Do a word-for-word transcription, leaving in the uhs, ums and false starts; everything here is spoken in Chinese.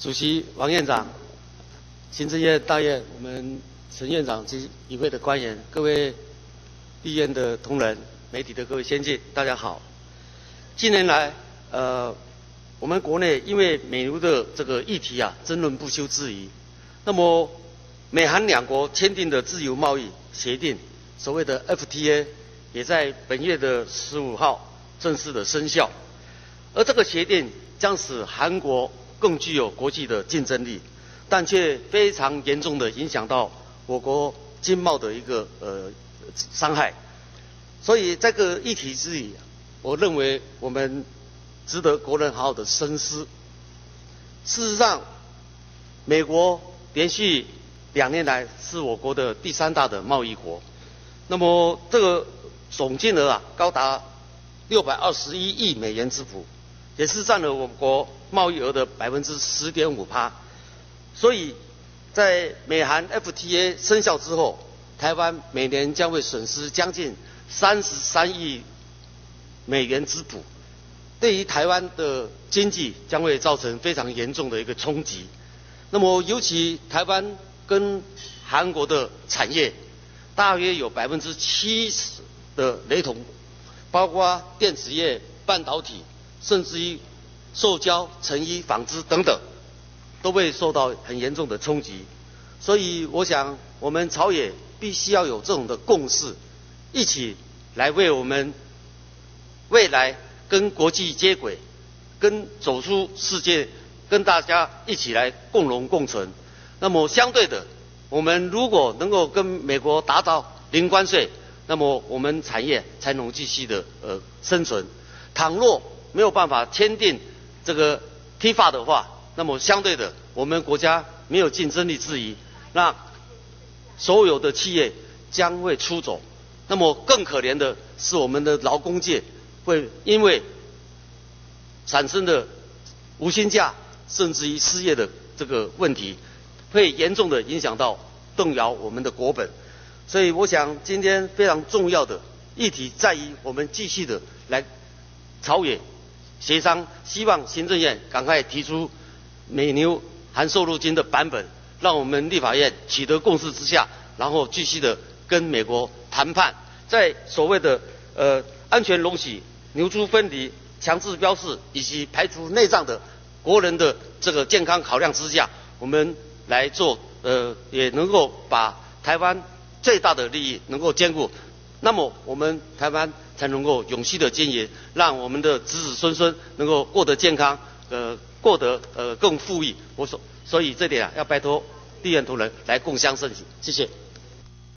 主席王院长、行政院大院我们陈院长及与会的官员、各位立院的同仁、媒体的各位先进，大家好。近年来，呃，我们国内因为美牛的这个议题啊，争论不休之余，那么美韩两国签订的自由贸易协定，所谓的 F T A， 也在本月的十五号正式的生效。而这个协定将使韩国更具有国际的竞争力，但却非常严重的影响到我国经贸的一个呃伤害。所以这个议题之余，我认为我们值得国人好好的深思。事实上，美国连续两年来是我国的第三大的贸易国，那么这个总金额啊高达六百二十一亿美元之谱，也是占了我国贸易额的百分之十点五趴。所以，在美韩 F T A 生效之后，台湾每年将会损失将近三十三亿美元之谱，对于台湾的经济将会造成非常严重的一个冲击。那么，尤其台湾跟韩国的产业大约有百分之七十的雷同，包括电子业、半导体，甚至于塑胶、成衣、纺织等等，都会受到很严重的冲击。所以，我想我们朝野必须要有这种的共识，一起来为我们未来跟国际接轨，跟走出世界，跟大家一起来共荣共存。那么相对的，我们如果能够跟美国达到零关税，那么我们产业才能继续的呃生存。倘若没有办法签订这个 T I F A 的话，那么相对的，我们国家没有竞争力之余，那所有的企业将会出走。那么更可怜的是，我们的劳工界会因为产生的无薪假，甚至于失业的这个问题，会严重的影响到动摇我们的国本。所以我想今天非常重要的议题在于我们继续的来朝野协商，希望行政院赶快提出美牛含瘦肉精的版本，让我们立法院取得共识之下，然后继续的跟美国谈判，在所谓的呃安全容许、牛猪分离、强制标示以及排除内脏的国人的这个健康考量之下，我们来做呃也能够把台湾最大的利益能够兼顾，那么我们台湾才能够永续的经营，让我们的子子孙孙能够过得健康，呃，过得呃更富裕。我所所以这点啊，要拜托立院同仁来共襄盛举，谢谢。